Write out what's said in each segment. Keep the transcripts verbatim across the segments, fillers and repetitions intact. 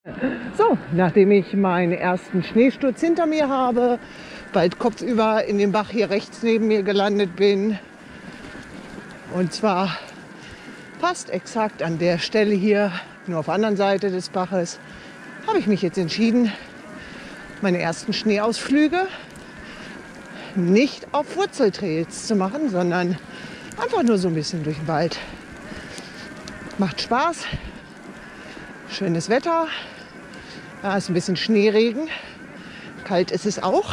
So, nachdem ich meinen ersten Schneesturz hinter mir habe, bald kopfüber in den Bach hier rechts neben mir gelandet bin, und zwar fast exakt an der Stelle hier, nur auf der anderen Seite des Baches, habe ich mich jetzt entschieden, meine ersten Schneeausflüge nicht auf Wurzeltrails zu machen, sondern einfach nur so ein bisschen durch den Wald. Macht Spaß, schönes Wetter, da ist ein bisschen Schneeregen, kalt ist es auch,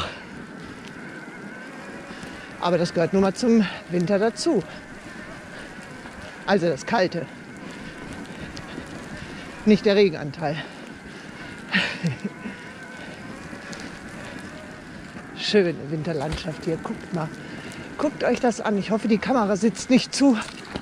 aber das gehört nun mal zum Winter dazu. Also das Kalte, nicht der Regenanteil. Schöne Winterlandschaft hier, guckt mal. Guckt euch das an. Ich hoffe, die Kamera sitzt nicht zu.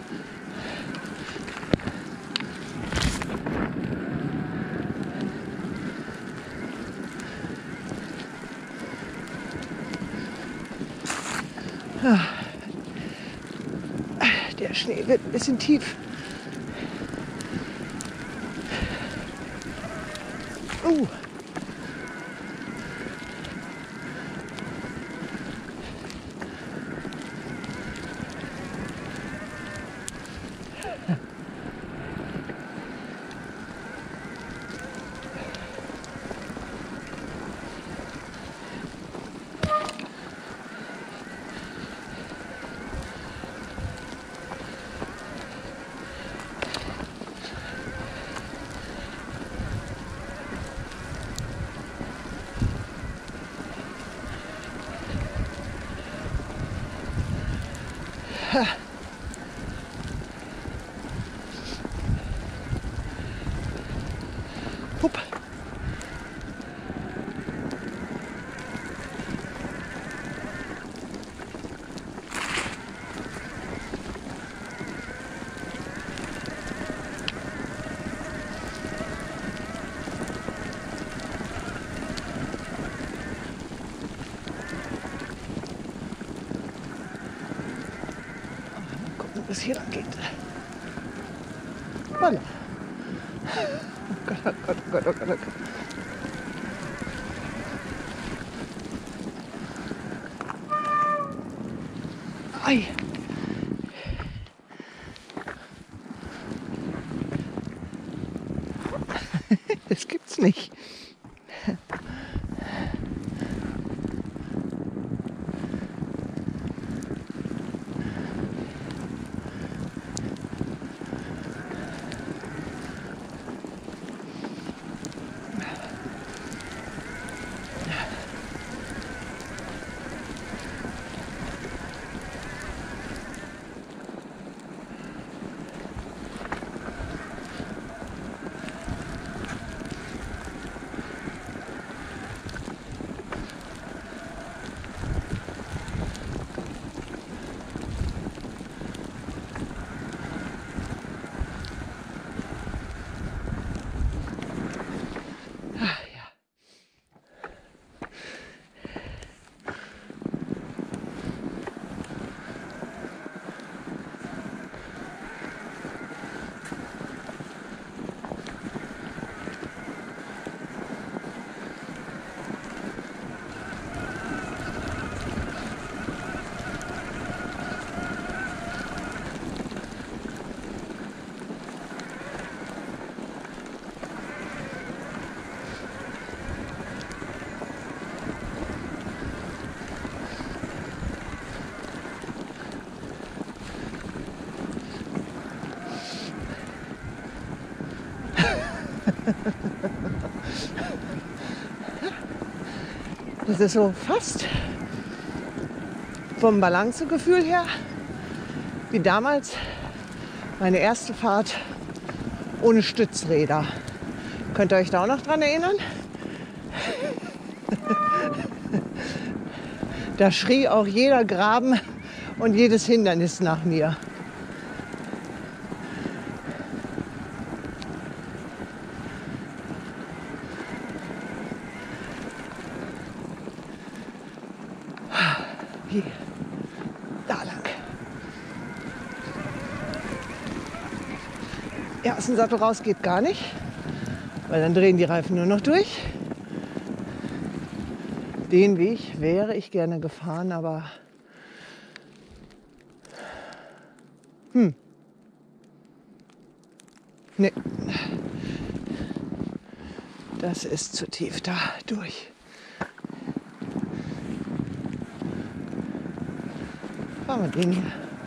Der Schnee wird ein bisschen tief. Uh. Hup. Was hier lang geht. Voilà. Oh Gott, oh Gott, oh Gott, oh Gott, oh Gott. Ei. Das gibt's nicht. Das ist so fast vom Balancegefühl her wie damals meine erste Fahrt ohne Stützräder. Könnt ihr euch da auch noch dran erinnern? Da schrie auch jeder Graben und jedes Hindernis nach mir. Hier, da lang. Ja, aus dem Sattel raus geht gar nicht, weil dann drehen die Reifen nur noch durch. Den Weg wäre ich gerne gefahren, aber hm. Nee. Das ist zu tief da durch. Fahren wir den hier.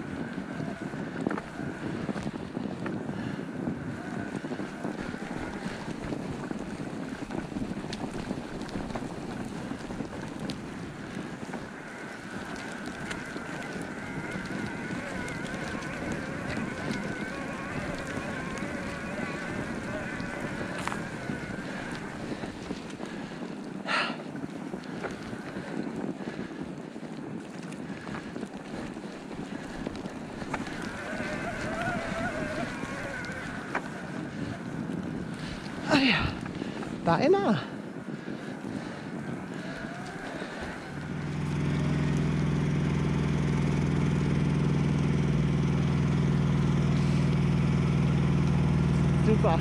Ah ja, beinahe. Super.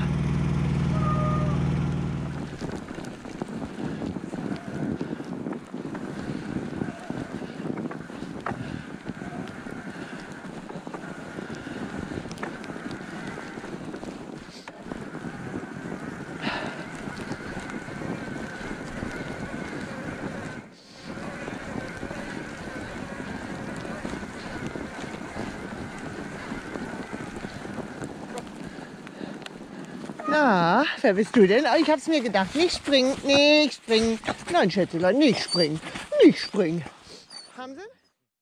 Na, wer bist du denn? Oh, ich hab's mir gedacht, nicht springen, nicht springen. Nein, Schätzelein, nicht springen, nicht springen. Haben Sie?